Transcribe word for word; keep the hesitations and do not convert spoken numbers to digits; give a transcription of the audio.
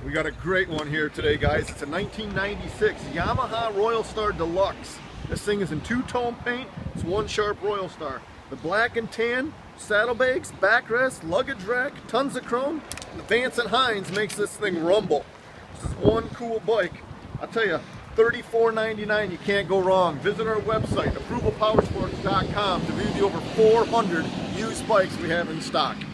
We got a great one here today, guys. It's a nineteen ninety-six Yamaha Royal Star Deluxe. This thing is in two-tone paint. It's one sharp Royal Star. The black and tan, saddlebags, backrest, luggage rack, tons of chrome. The Vance and Hines makes this thing rumble. This is one cool bike. I'll tell you, thirty-four ninety-nine, you can't go wrong. Visit our website, approval powersports dot com, to view the over four hundred used bikes we have in stock.